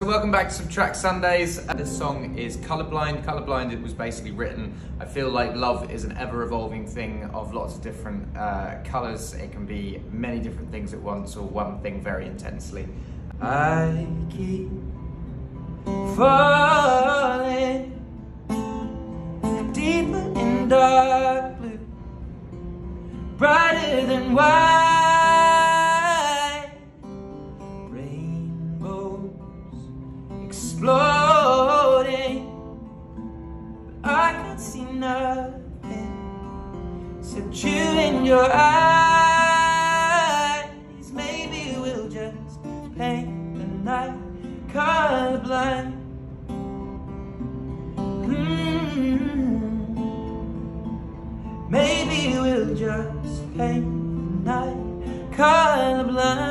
welcome back to Subtract Sundays. This song is Colourblind. Colourblind, it was basically written, I feel like love is an ever-evolving thing of lots of different colours. It can be many different things at once or one thing very intensely. I keep falling deeper in dark blue, brighter than white, rainbows exploding, but I can't see nothing except you in your eyes. Maybe we'll just paint the night colorblind. Maybe we'll just paint the night colorblind.